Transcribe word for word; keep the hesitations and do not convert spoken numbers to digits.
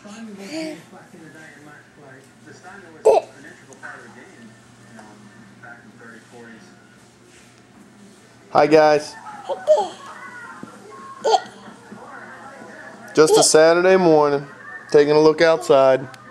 Hi guys. Just a Saturday morning, taking a look outside.